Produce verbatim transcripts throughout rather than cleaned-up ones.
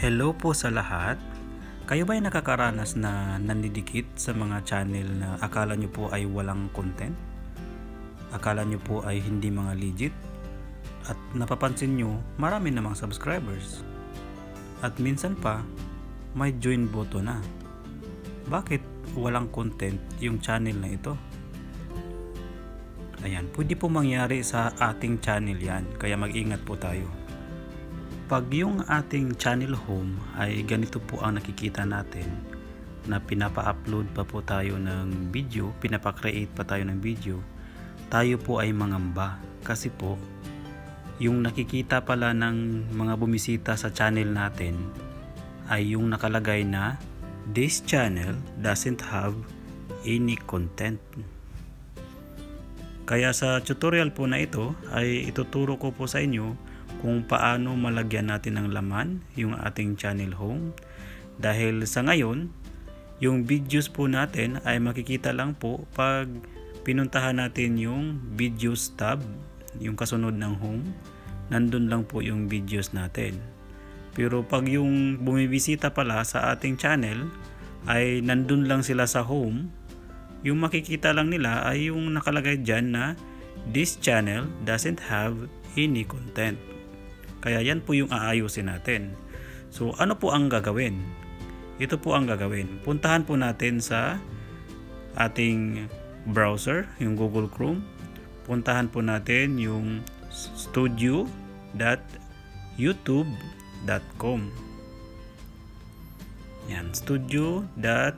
Hello po sa lahat. Kayo ba ay nakakaranas na nandidikit sa mga channel na akala nyo po ay walang content? Akala nyo po ay hindi mga legit? At napapansin nyo marami namang subscribers? At minsan pa may join button na. Bakit walang content yung channel na ito? Ayan, pwede po mangyari sa ating channel yan, kaya mag-ingat po tayo. Pag yung ating channel home ay ganito po ang nakikita natin, na pinapa-upload pa po tayo ng video, pinapa-create pa tayo ng video, tayo po ay mangamba. Kasi po, yung nakikita pala ng mga bumisita sa channel natin ay yung nakalagay na this channel doesn't have any content. Kaya sa tutorial po na ito ay ituturo ko po sa inyo kung paano malagyan natin ng laman yung ating channel home. Dahil sa ngayon, yung videos po natin ay makikita lang po pag pinuntahan natin yung videos tab, yung kasunod ng home, nandun lang po yung videos natin. Pero pag yung bumibisita pala sa ating channel ay nandun lang sila sa home, yung makikita lang nila ay yung nakalagay dyan na this channel doesn't have any content. Kaya yan po yung aayusin natin. So ano po ang gagawin? Ito po ang gagawin. Puntahan po natin sa ating browser, yung Google Chrome. Puntahan po natin yung studio dot youtube dot com. Yan, studio dot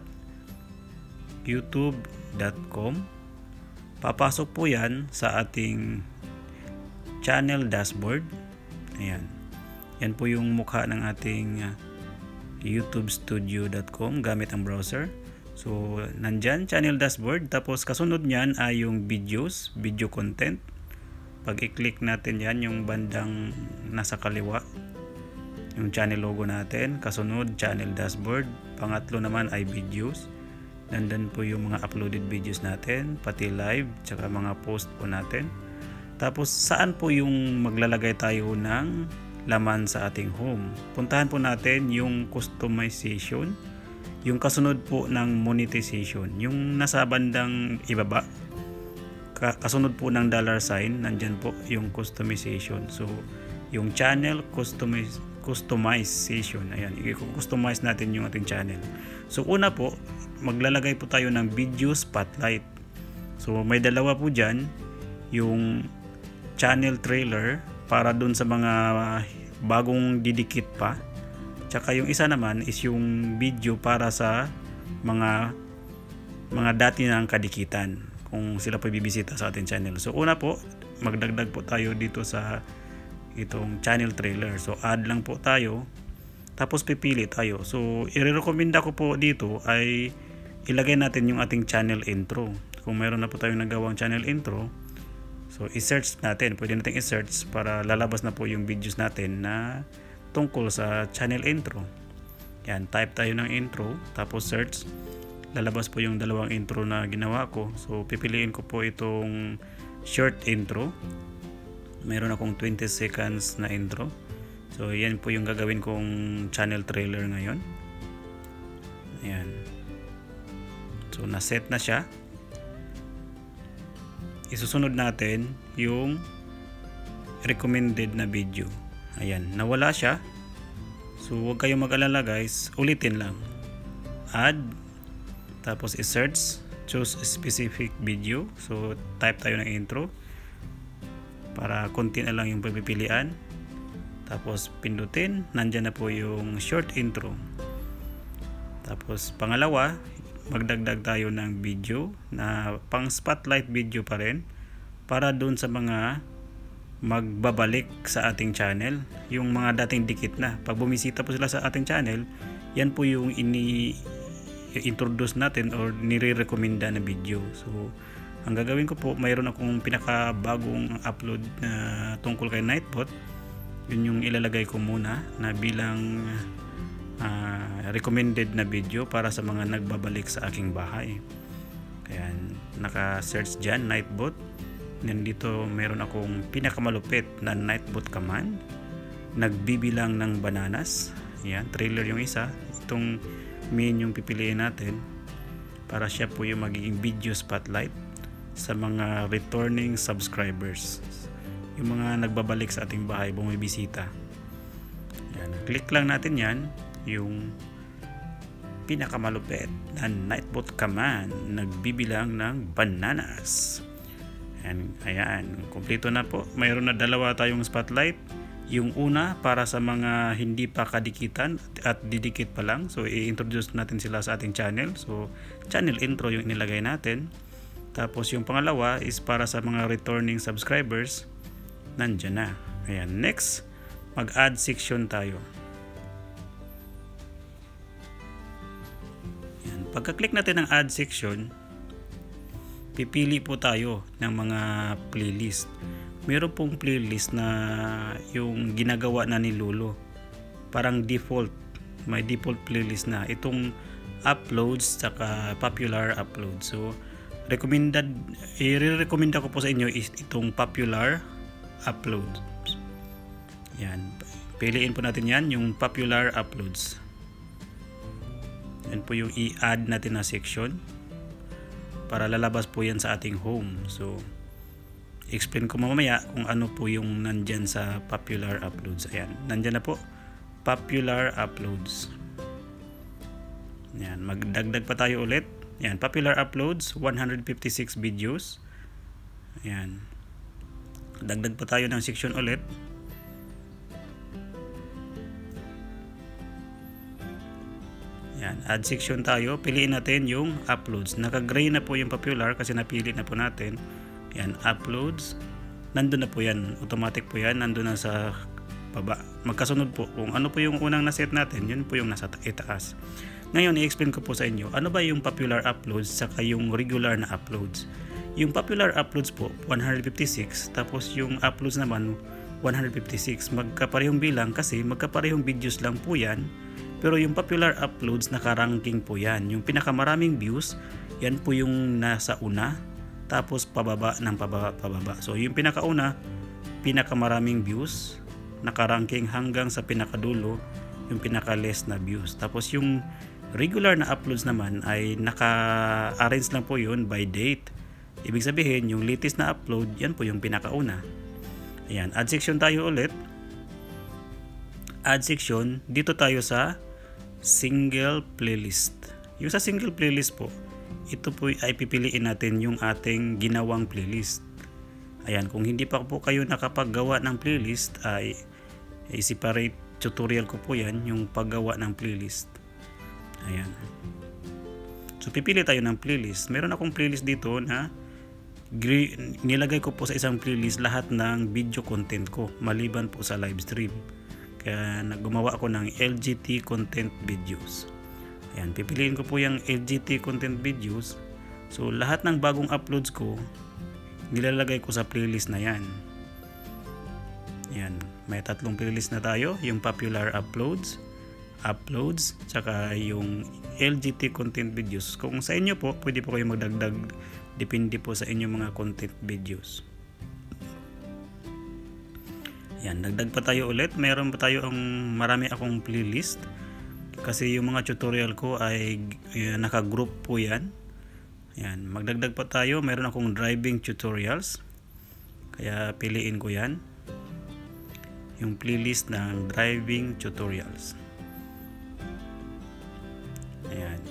youtube dot com. Papasok po yan sa ating channel dashboard. Ayan. Yan po yung mukha ng ating uh, youtube studio dot com gamit ang browser. So, nandyan, channel dashboard. Tapos, kasunod nyan ay yung videos, video content. Pag i-click natin yan, yung bandang nasa kaliwa, yung channel logo natin. Kasunod, channel dashboard. Pangatlo naman ay videos. Nandun po yung mga uploaded videos natin, pati live, tsaka mga post po natin. Tapos saan po yung maglalagay tayo ng laman sa ating home? Puntahan po natin yung customization, yung kasunod po ng monetization, yung nasa bandang ibaba, kasunod po ng dollar sign, nandyan po yung customization. So yung channel customize, customization, ayan, i-customize natin yung ating channel. So una po, maglalagay po tayo ng video spotlight. So may dalawa po dyan, yung channel trailer para dun sa mga bagong didikit pa, tsaka yung isa naman is yung video para sa mga mga dati nang kadikitan kung sila po bibisita sa ating channel. So una po, magdagdag po tayo dito sa itong channel trailer. So add lang po tayo, tapos pipili tayo. So i-recommenda ko po dito ay ilagay natin yung ating channel intro. Kung meron na po tayong nagawang channel intro, so i-search natin, pwede natin i-search para lalabas na po yung videos natin na tungkol sa channel intro. Yan, type tayo ng intro, tapos search, lalabas po yung dalawang intro na ginawa ko. So pipiliin ko po itong short intro. Meron akong twenty seconds na intro. So yan po yung gagawin kong channel trailer ngayon. Ayan. So na-set na siya. Isusunod natin yung recommended na video. Ayan, nawala siya. So huwag kayong mag-alala guys, ulitin lang. Add, tapos i-search, choose a specific video. So type tayo ng intro para konti na lang yung pagpipilian. Tapos pindutin, nandyan na po yung short intro. Tapos pangalawa, magdagdag tayo ng video na pang spotlight video pa rin para doon sa mga magbabalik sa ating channel, yung mga dating dikit na. Pag bumisita po sila sa ating channel, yan po yung ini-introduce natin or nire-recommenda na video. So ang gagawin ko po, mayroon akong pinakabagong upload na tungkol kay Nightbot. Yun yung ilalagay ko muna na bilang Uh, recommended na video para sa mga nagbabalik sa aking bahay. Kaya naka-search dyan, Nightbot. Nandito meron akong pinakamalupit na Nightbot command. Nagbibilang ng bananas. Ayan, trailer yung isa. Itong main yung pipiliin natin para siya po yung magiging video spotlight sa mga returning subscribers, yung mga nagbabalik sa ating bahay, bumibisita. Ayan, click lang natin yan, yung pinakamalupit na Nightbot command, nagbibilang ng bananas. Ayan, ayan, kumpleto na po. Mayroon na dalawa tayong spotlight. Yung una para sa mga hindi pa kadikitan at didikit pa lang, so i-introduce natin sila sa ating channel. So channel intro yung inilagay natin. Tapos yung pangalawa is para sa mga returning subscribers, nandyan na. Ayan, next, mag-add section tayo. Ayan, pagka-click natin ng add section, pipili po tayo ng mga playlist. Meron pong playlist na yung ginagawa na ni Lolo, parang default, may default playlist na itong uploads saka popular uploads. So recommended, i-recommend ko po sa inyo is itong popular uploads. Yan, piliin po natin yan, yung popular uploads. Yan po yung i-add natin na section para lalabas po yan sa ating home. So explain ko mamaya kung ano po yung nandyan sa popular uploads. Ayan, nandyan na po, popular uploads. Ayan, magdagdag pa tayo ulit. Ayan, popular uploads, one hundred fifty-six videos. Ayan, dagdag pa tayo ng section ulit. Ayan, add section tayo, piliin natin yung uploads. Naka-gray na po yung popular kasi napili na po natin. Yan, uploads, nandun na po yan, automatic po yan, nandun na sa baba. Magkasunod po, kung ano po yung unang naset natin, yun po yung nasa itaas. Ngayon, i-explain ko po sa inyo, ano ba yung popular uploads saka yung regular na uploads. Yung popular uploads po, one hundred fifty-six, tapos yung uploads naman, one hundred fifty-six. Magkaparehong bilang kasi magkaparehong videos lang po yan, pero yung popular uploads, nakaranking po yan. Yung pinakamaraming views, yan po yung nasa una, tapos pababa ng pababa pababa. So yung pinakauna, pinakamaraming views, nakaranking hanggang sa pinakadulo, yung pinaka-less na views. Tapos yung regular na uploads naman ay naka-arrange lang po yun by date. Ibig sabihin, yung latest na upload, yan po yung pinakauna. Ayan, add section tayo ulit. Add section, dito tayo sa single playlist. Yung sa single playlist po, ito po ay pipiliin natin yung ating ginawang playlist. Ayan, kung hindi pa po kayo nakapaggawa ng playlist, ay i-separate tutorial ko po yan, yung paggawa ng playlist. Ayan. So pipili tayo ng playlist. Meron akong playlist dito na nilagay ko po sa isang playlist lahat ng video content ko, maliban po sa live stream. Kaya gumawa ako ng L G T content videos. Ayan, pipiliin ko po yung L G T content videos. So lahat ng bagong uploads ko, nilalagay ko sa playlist na yan. Ayan, may tatlong playlist na tayo, yung popular uploads, uploads, tsaka yung L G T content videos. Kung sa inyo po, pwede po kayo magdagdag, depende po sa inyong mga content videos. Ayan, dagdag pa tayo ulit. Meron pa tayo ang marami akong playlist. Kasi yung mga tutorial ko ay uh, naka-group po yan. Ayan, magdagdag pa tayo. Meron akong driving tutorials. Kaya piliin ko yan. Yung playlist ng driving tutorials. Ayan.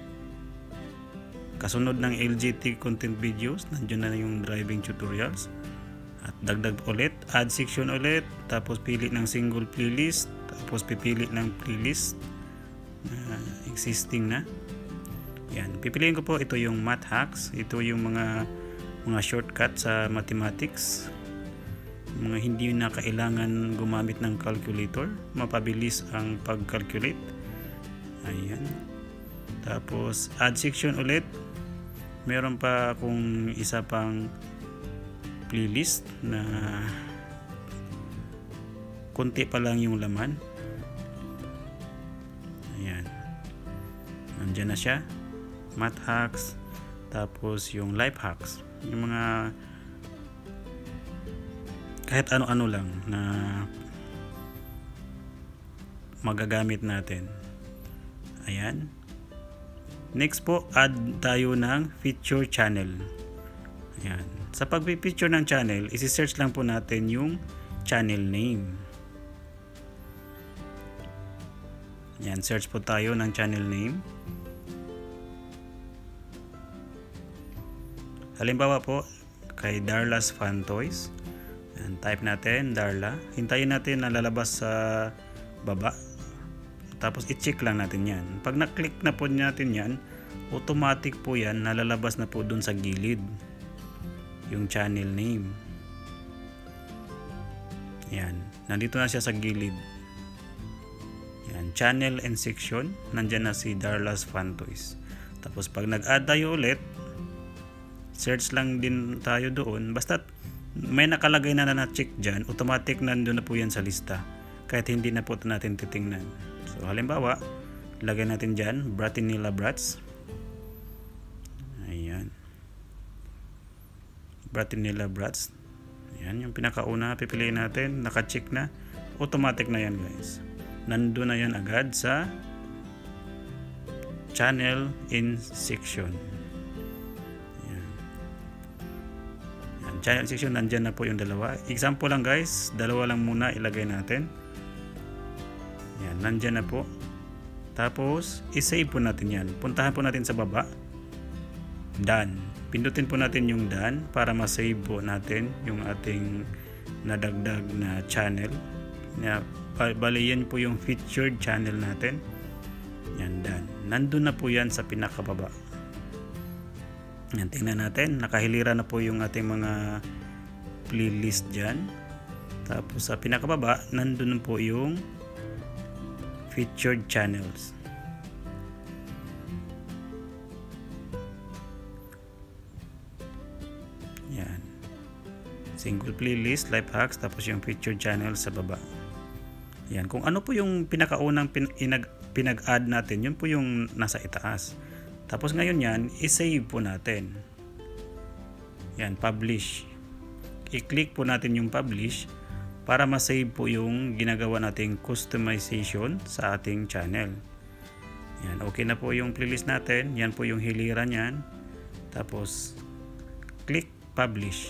Kasunod ng L G T content videos, nandiyan na yung driving tutorials. At dagdag ulit, add section ulit. Tapos pili ng single playlist. Tapos pipili ng playlist na existing na. Yan, pipiliin ko po ito yung math hacks. Ito yung mga mga shortcut sa mathematics, mga hindi na kailangan gumamit ng calculator, mapabilis ang pag-calculate. Ayan, tapos add section ulit. Meron pa akong isa pang playlist na konti pa lang yung laman. Ayan, nandyan na siya, math hacks, tapos yung life hacks, yung mga kahit ano-ano lang na magagamit natin. Ayan. Next po, add tayo ng feature channel. Ayan. Sa pag-feature ng channel, isi-search lang po natin yung channel name. Ayan, search po tayo ng channel name. Halimbawa po, kay Darla's Fun Toys. Ayan, type natin Darla. Hintayin natin na lalabas sa baba. Tapos i-check lang natin yan. Pag na-click na po natin yan, automatic po yan, nalalabas na po dun sa gilid yung channel name. Yan, nandito na siya sa gilid. Yan, channel and section, nandyan na si Darla's Fun Toys. Tapos pag nag-add tayo ulit, search lang din tayo doon. Basta may nakalagay na na check dyan, automatic nandun na po yan sa lista. Kahit hindi na po natin titingnan. So halimbawa, lagay natin dyan, Bratinilla Brats. Ayan. Bratinilla Brats. Ayan, yung pinakauna, pipiliin natin, naka-check na. Automatic na yan guys. Nandun na yan agad sa channel in section. Ayan. Ayan, channel section, nandyan na po yung dalawa. Example lang guys, dalawa lang muna ilagay natin. Yan, nandyan na po. Tapos, isave po natin yan. Puntahan po natin sa baba. Done. Pindutin po natin yung done para ma-save po natin yung ating nadagdag na channel. Na, bali yan po yung featured channel natin. Yan, done. Nandun na po yan sa pinakababa. Yan, tingnan natin. Nakahilira na po yung ating mga playlist dyan. Tapos sa pinakababa, nandun po yung featured channels. Yan. Single playlist, life hacks, tapos yung featured channels sa baba. Yan. Kung ano po yung pinakaunang pinag, pinag-add natin, yun po yung nasa itaas. Tapos ngayon yan, i-save po natin. Yan, publish. I-click po natin yung publish para ma-save po yung ginagawa nating customization sa ating channel. Yan, okay na po yung playlist natin. Yan po yung hilira niyan. Tapos, click publish.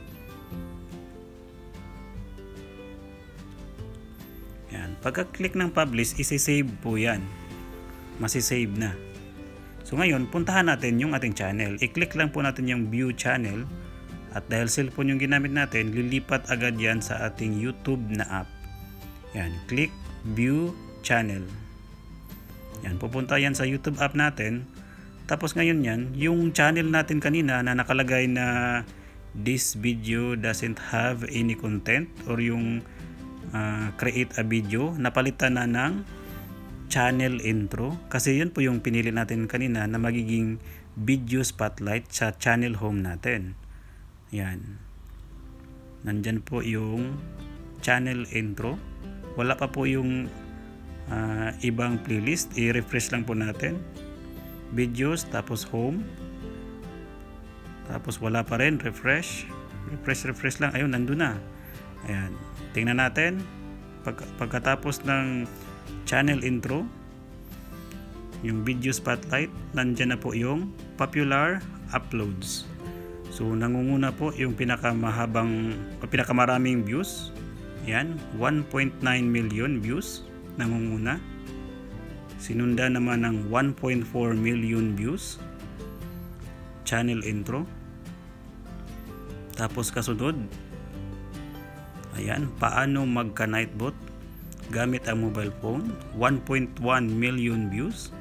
Yan, pagka-click ng publish, isi-save po yan. Masi-save na. So ngayon, puntahan natin yung ating channel. I-click lang po natin yung view channel. At dahil cellphone yung ginamit natin, lilipat agad yan sa ating YouTube na app. Yan, click View Channel. Yan, pupunta yan sa YouTube app natin. Tapos ngayon yan, yung channel natin kanina na nakalagay na this video doesn't have any content or yung uh, create a video, napalitan na ng channel intro. Kasi yun po yung pinili natin kanina na magiging video spotlight sa channel home natin. Yan. Nandyan po yung channel intro. Wala pa po yung uh, ibang playlist. I-refresh lang po natin. Videos, tapos home. Tapos wala pa rin. Refresh. Refresh, refresh lang. Ayun, nandun na. Ayan. Tingnan natin. Pag, pagkatapos ng channel intro, yung video spotlight, nandyan na po yung popular uploads. So nangunguna po yung pinakamahabang o pinakamaraming views. Yan, one point nine million views nangunguna. Sinunda naman ng one point four million views channel intro. Tapos kasunod, ayan, paano magka nightbot gamit ang mobile phone, one point one million views.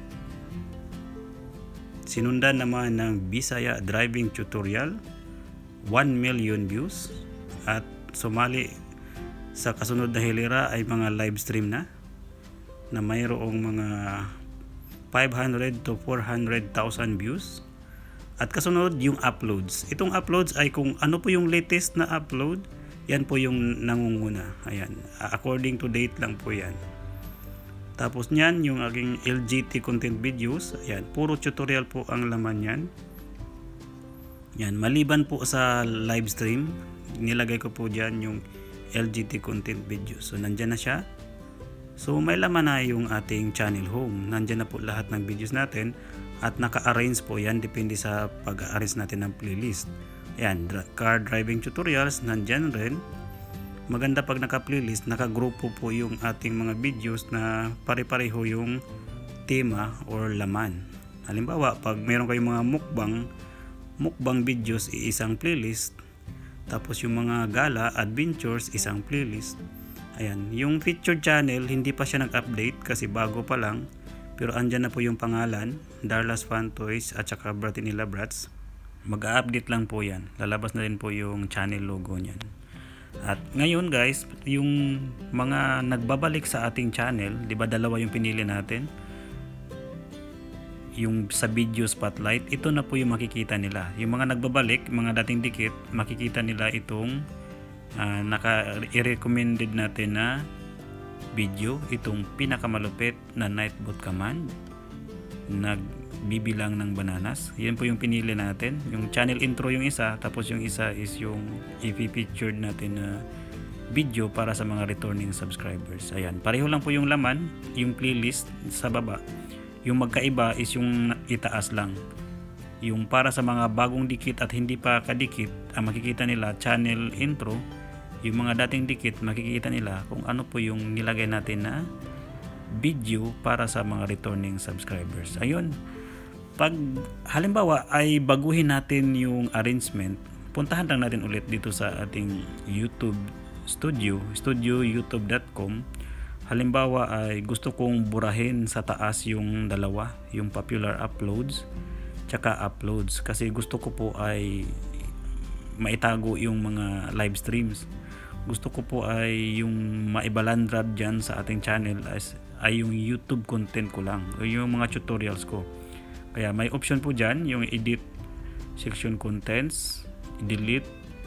Sinundan naman ng Bisaya driving tutorial, one million views. At sumali sa kasunod na hilira ay mga live stream na na mayroong mga five hundred to four hundred thousand views. At kasunod yung uploads. Itong uploads ay kung ano po yung latest na upload, yan po yung nangunguna. Ayan, according to date lang po yan. Tapos niyan, yung aking L G T content videos, ayan, puro tutorial po ang laman yan. Yan, maliban po sa live stream, nilagay ko po dyan yung L G T content videos. So, nandyan na siya. So may laman na yung ating channel home. Nandyan na po lahat ng videos natin at naka-arrange po yan depende sa pag-arrange natin ng playlist. Ayan, car driving tutorials nandyan rin. Maganda pag naka-playlist, naka-grupo po yung ating mga videos na pare-pareho yung tema or laman. Halimbawa, pag meron kayong mga mukbang, mukbang videos, isang playlist. Tapos yung mga gala, adventures, isang playlist. Ayan, yung featured channel, hindi pa siya nag-update kasi bago pa lang. Pero andyan na po yung pangalan, Darla's Fun Toys at saka Bratinilla Brats. Mag-update lang po yan. Lalabas na rin po yung channel logo niyan. At ngayon guys, yung mga nagbabalik sa ating channel, di ba dalawa yung pinili natin? Yung sa video spotlight, ito na po yung makikita nila. Yung mga nagbabalik, mga dating dikit, makikita nila itong uh, naka-recommended natin na video, itong pinakamalupit na Nightbot command, nagbibilang ng bananas. Yan po yung pinili natin. Yung channel intro yung isa, tapos yung isa is yung i-featured natin na video para sa mga returning subscribers. Ayan, pareho lang po yung laman, yung playlist sa baba. Yung magkaiba is yung itaas lang. Yung para sa mga bagong dikit at hindi pa kadikit, ang makikita nila channel intro. Yung mga dating dikit, makikita nila kung ano po yung nilagay natin na video para sa mga returning subscribers. Ayun. Pag halimbawa ay baguhin natin yung arrangement, puntahan lang natin ulit dito sa ating YouTube studio, studio youtube dot com. Halimbawa ay gusto kong burahin sa taas yung dalawa, yung popular uploads tsaka uploads, kasi gusto ko po ay maitago yung mga live streams. Gusto ko po ay yung maibalandrad dyan sa ating channel as, ay yung YouTube content ko lang, o yung mga tutorials ko. Kaya may option po dyan, yung edit section contents, delete,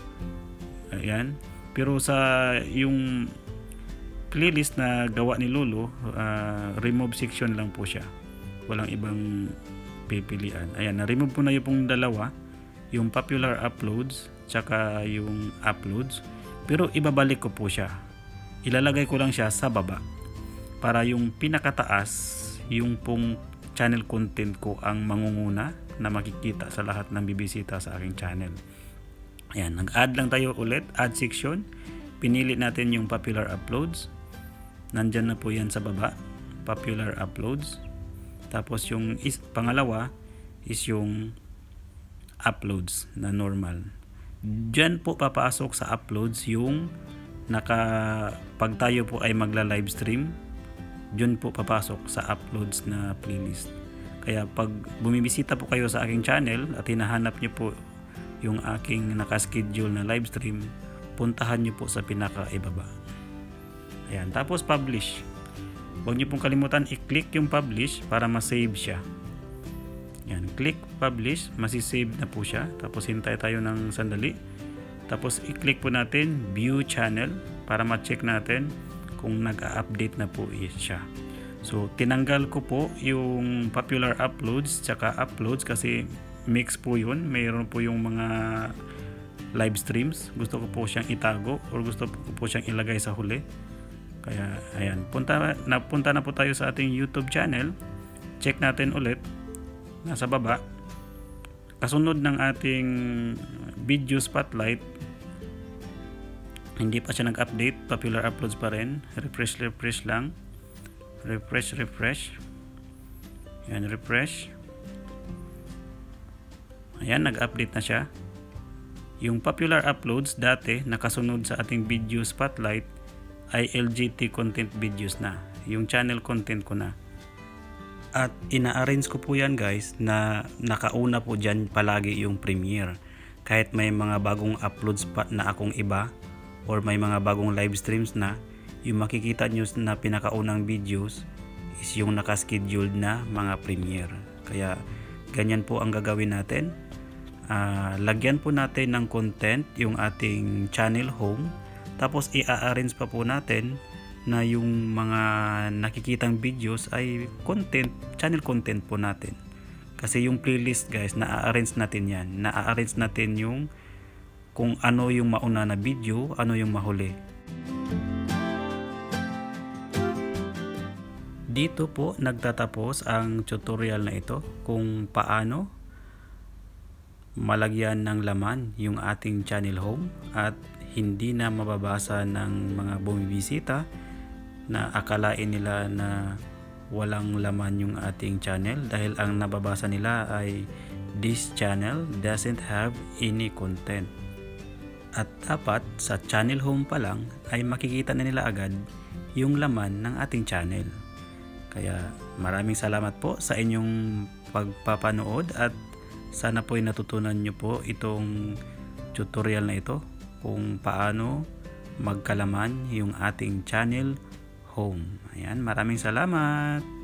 ayan. Pero sa yung playlist na gawa ni Lolo, uh, remove section lang po siya, walang ibang pipilian. Ayan, na-remove po na yung pong dalawa, yung popular uploads tsaka yung uploads, pero ibabalik ko po siya, ilalagay ko lang siya sa baba para yung pinakataas, yung pong channel content ko ang mangunguna na makikita sa lahat ng bibisita sa aking channel. Ayan, nag-add lang tayo ulit, add section, pinili natin yung popular uploads. Nandyan na po yan sa baba, popular uploads. Tapos yung is, pangalawa is yung uploads na normal. Diyan po papasok sa uploads yung naka, pag tayo po ay magla live stream, diyan po papasok sa uploads na playlist. Kaya pag bumibisita po kayo sa aking channel at hinahanap nyo po yung aking nakaschedule na live stream, puntahan nyo po sa pinaka-ibaba. Ayan, tapos publish. Huwag nyo pong kalimutan i-click yung publish para ma-save siya. Ayan, click publish, masisave na po siya. Tapos hintay tayo ng sandali. Tapos i-click po natin view channel para ma-check natin kung nag-a-update na po siya. So tinanggal ko po yung popular uploads tsaka uploads kasi mix po yun. Mayroon po yung mga live streams. Gusto ko po siyang itago or gusto ko po siyang ilagay sa huli. Kaya ayan, punta na, punta na po tayo sa ating YouTube channel. Check natin ulit. Nasa baba. Kasunod ng ating video spotlight, hindi pa siya nag-update. Popular uploads pa rin. Refresh, refresh lang. Refresh, refresh. Ayan, refresh. Ayan, nag-update na siya. Yung popular uploads dati nakasunod sa ating video spotlight ay L G T content videos na. Yung channel content ko na. At ina-arrange ko po yan guys na nakauna po dyan palagi yung premiere. Kahit may mga bagong uploads pa na akong iba or may mga bagong live streams na, yung makikita nyo na pinakaunang videos is yung nakascheduled na mga premiere. Kaya ganyan po ang gagawin natin. Uh, lagyan po natin ng content yung ating channel home, tapos i-arrange pa po natin na yung mga nakikitang videos ay content, channel content po natin. Kasi yung playlist guys, na-arrange natin yan. Na-arrange natin yung kung ano yung mauna na video, ano yung mahuli. Dito po nagtatapos ang tutorial na ito kung paano malagyan ng laman yung ating channel home at hindi na mababasa ng mga bumibisita na akalain nila na walang laman yung ating channel dahil ang nababasa nila ay this channel doesn't have any content. At dapat sa channel home pa lang ay makikita na nila agad yung laman ng ating channel. Kaya maraming salamat po sa inyong pagpapanood at sana po ay natutunan nyo po itong tutorial na ito kung paano magkalaman yung ating channel home. Ayan, maraming salamat!